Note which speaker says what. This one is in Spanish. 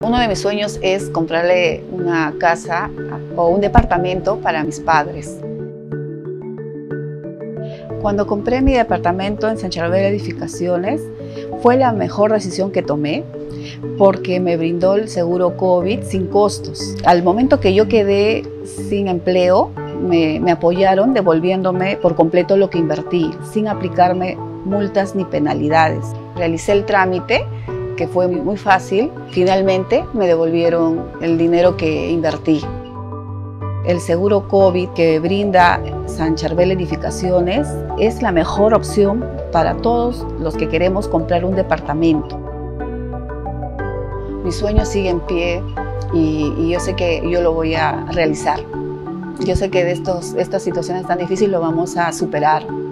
Speaker 1: Uno de mis sueños es comprarle una casa o un departamento para mis padres. Cuando compré mi departamento en San Charbel Edificaciones, fue la mejor decisión que tomé porque me brindó el seguro COVID sin costos. Al momento que yo quedé sin empleo, me apoyaron devolviéndome por completo lo que invertí, sin aplicarme multas ni penalidades. Realicé el trámite, que fue muy fácil. Finalmente me devolvieron el dinero que invertí. El seguro COVID que brinda San Charbel Edificaciones es la mejor opción para todos los que queremos comprar un departamento. Mi sueño sigue en pie y yo sé que yo lo voy a realizar. Yo sé que de estas situaciones tan difíciles lo vamos a superar.